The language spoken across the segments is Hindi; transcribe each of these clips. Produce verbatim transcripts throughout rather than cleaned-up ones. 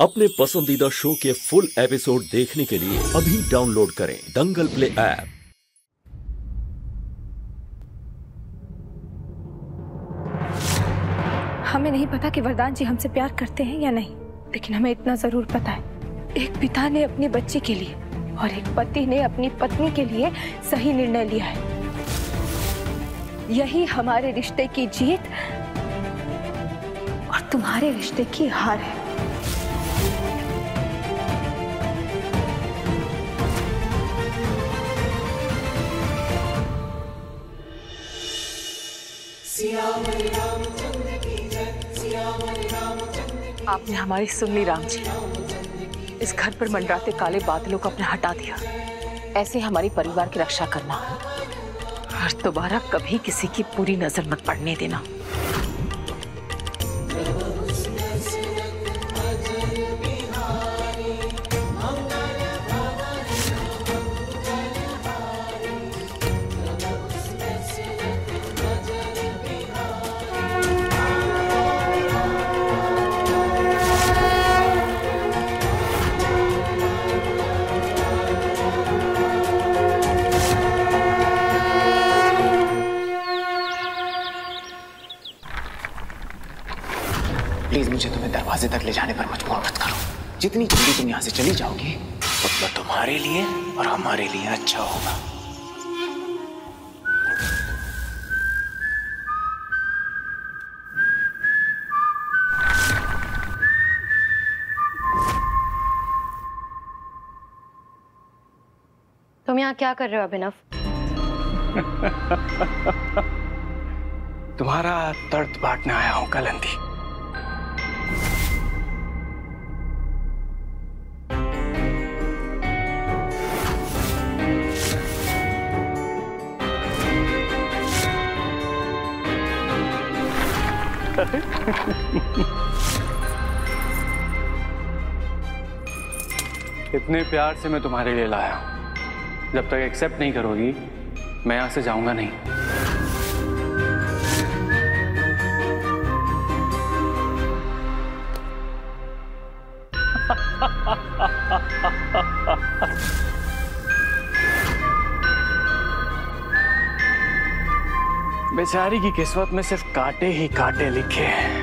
अपने पसंदीदा शो के फुल एपिसोड देखने के लिए अभी डाउनलोड करें दंगल प्ले ऐप। हमें नहीं पता कि वरदान जी हमसे प्यार करते हैं या नहीं, लेकिन हमें इतना जरूर पता है, एक पिता ने अपनी बच्ची के लिए और एक पति ने अपनी पत्नी के लिए सही निर्णय लिया है। यही हमारे रिश्ते की जीत और तुम्हारे रिश्ते की हार है। आपने हमारी सुन ली राम जी। इस घर पर मंडराते काले बादलों को आपने हटा दिया। ऐसे हमारी परिवार की रक्षा करना और दोबारा कभी किसी की बुरी नजर मत पड़ने देना। प्लीज मुझे तुम्हें दरवाजे तक ले जाने पर मजबूर मत करो। जितनी जल्दी तुम यहाँ से चली जाओगी उतना तुम्हारे लिए और हमारे लिए अच्छा होगा। तुम यहाँ क्या कर रहे हो अभिनव? तुम्हारा दर्द बांटने आया हूँ कलंदी। इतने प्यार से मैं तुम्हारे लिए लाया हूं। जब तक एक्सेप्ट नहीं करोगी मैं यहां से जाऊंगा नहीं। बेचारी की किस्मत में सिर्फ कांटे ही कांटे लिखे हैं।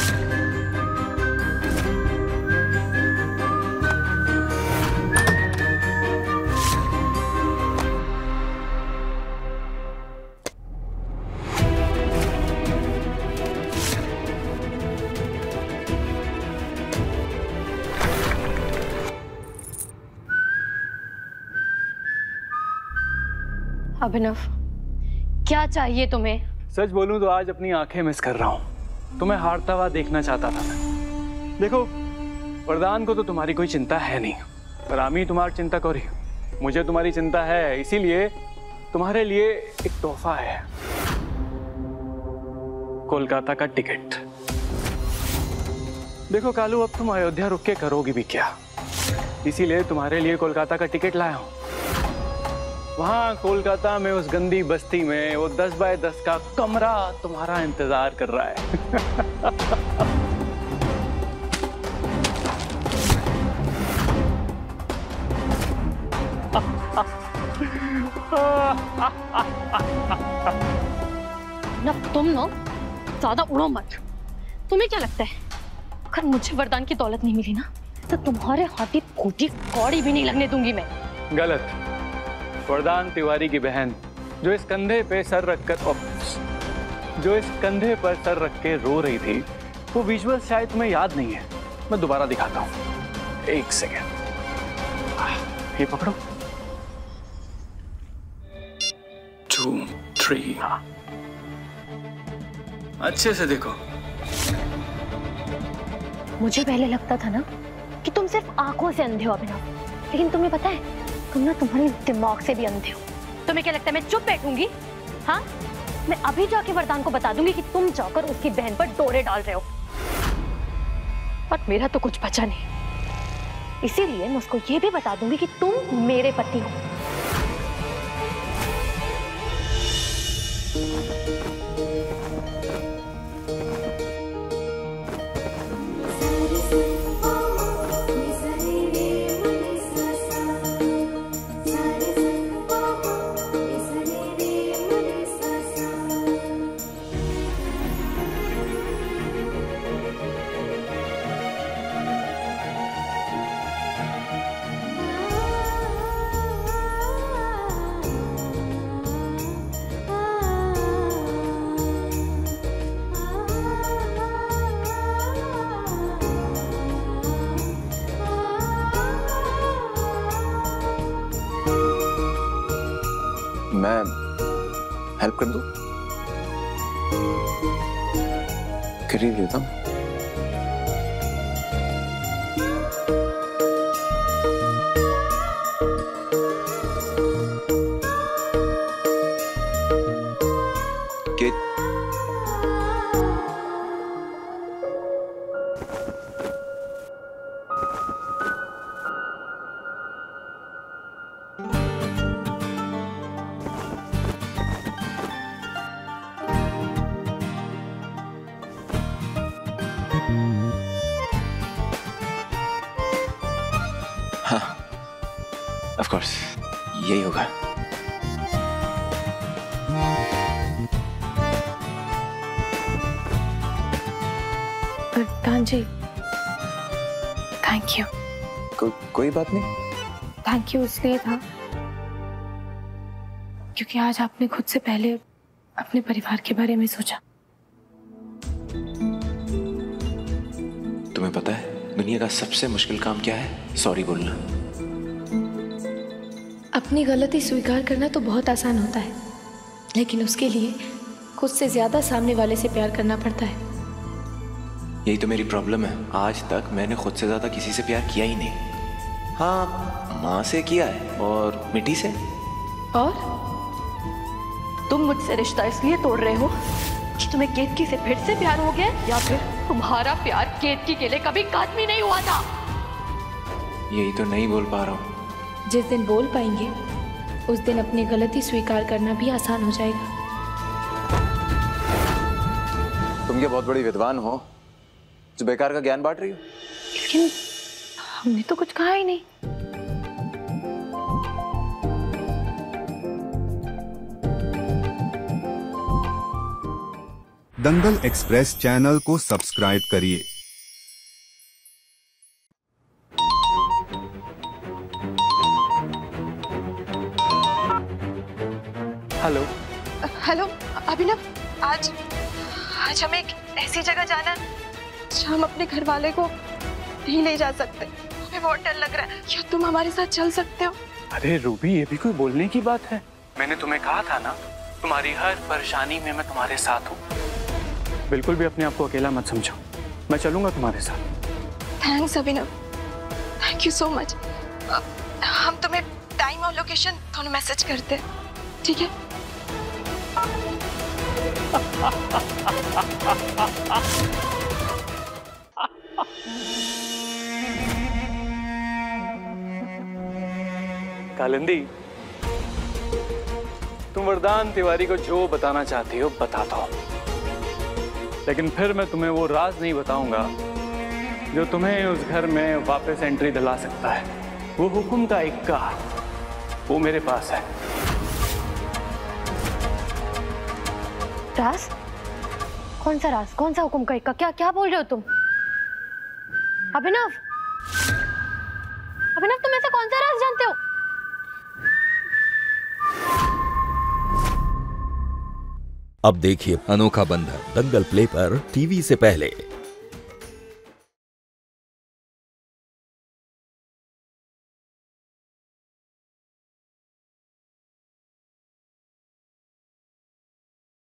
अभिनव, क्या चाहिए तुम्हें? सच बोलूं तो आज अपनी आंखें मिस कर रहा हूं। तुम्हें हारता हुआ देखना चाहता था मैं। देखो, वरदान को तो तुम्हारी कोई चिंता है नहीं, पर आमी तुम्हारी चिंता करी। मुझे तुम्हारी चिंता है, इसीलिए तुम्हारे लिए एक तोहफा है, कोलकाता का टिकट। देखो कालू, अब तुम अयोध्या रुक के करोगी भी क्या, इसीलिए तुम्हारे लिए कोलकाता का टिकट लाया हूं। वहां कोलकाता में उस गंदी बस्ती में वो दस बाय दस का कमरा तुम्हारा इंतजार कर रहा है। ना तुम ना ज्यादा उड़ो मत। तुम्हें क्या लगता है अगर मुझे वरदान की दौलत नहीं मिली ना तो तुम्हारे हाथी फूटी कौड़ी भी नहीं लगने दूंगी मैं। गलत। वरदान तिवारी की बहन जो इस कंधे पे सर रखकर जो इस कंधे पर सर रख के रो रही थी, वो विजुअल शायद तुम्हें याद नहीं है। मैं दोबारा दिखाता हूँ, एक सेकेंड। ये पकड़ो। Two three. हाँ, अच्छे से देखो। मुझे पहले लगता था ना कि तुम सिर्फ आंखों से अंधे हो अभिनव, लेकिन तुम्हें पता है तुम ना तुम्हारे दिमाग से भी अंधे हो। तुम्हें क्या लगता है मैं चुप बैठूंगी? हाँ, मैं अभी जाके वरदान को बता दूंगी कि तुम जाकर उसकी बहन पर डोरे डाल रहे हो। पर मेरा तो कुछ बचा नहीं, इसीलिए मैं उसको ये भी बता दूंगी कि तुम मेरे पति हो। मैं हेल्प कर दूं? कर ही देता हूं। हाँ, ऑफ कोर्स यही होगा। वरदान जी, थैंक यू। को, कोई बात नहीं। थैंक यू इसलिए था क्योंकि आज आपने खुद से पहले अपने परिवार के बारे में सोचा। तुम्हें पता है दुनिया का सबसे मुश्किल काम क्या है? सॉरी बोलना। अपनी गलती स्वीकार करना तो बहुत आसान होता है, लेकिन उसके लिए खुद से ज्यादा सामने वाले से प्यार करना पड़ता है। यही तो मेरी प्रॉब्लम है। आज तक मैंने खुद से ज्यादा किसी से प्यार किया ही नहीं। हाँ, माँ से किया है और मिट्टी से। और तुम मुझसे रिश्ता इसलिए तोड़ रहे हो कि तुम्हें केतकी से फिर से प्यार हो गया, या फिर तुम्हारा प्यार केतकी के लिए कभी खत्म ही नहीं हुआ था? यही तो नहीं बोल पा रहा हूँ। जिस दिन बोल पाएंगे उस दिन अपनी गलती स्वीकार करना भी आसान हो जाएगा। तुम क्या बहुत बड़ी विद्वान हो जो बेकार का ज्ञान बांट रही हो? लेकिन हमने तो कुछ कहा ही नहीं। दंगल एक्सप्रेस चैनल को सब्सक्राइब करिए। हेलो हेलो अभिनव, आज आज हमें एक ऐसी जगह जाना है जहाँ हम अपने घर वाले को नहीं ले जा सकते। हमें बहुत डर लग रहा है। क्या तुम हमारे साथ चल सकते हो? अरे रूबी, ये भी कोई बोलने की बात है? मैंने तुम्हें कहा था ना, तुम्हारी हर परेशानी में मैं तुम्हारे साथ हूँ। बिल्कुल भी अपने आप को अकेला मत समझो, मैं चलूंगा तुम्हारे साथ। Thanks Abhinav, thank you so much. हम तुम्हें टाइम और लोकेशन दोनों मैसेज करते हैं, ठीक है? कालिंदी, तुम वरदान तिवारी को जो बताना चाहती हो बता दो, लेकिन फिर मैं तुम्हें वो राज नहीं बताऊंगा जो तुम्हें उस घर में वापस एंट्री दिला सकता है। वो हुक्म का इक्का, वो मेरे पास है। राज? कौन सा राज? कौन सा हुक्म का इक्का? क्या क्या बोल रहे हो तुम? अभिनव, अभिनव तुम ऐसा कौन सा राज जानते हो? अब देखिए अनोखा बंधन दंगल प्ले पर टीवी से पहले।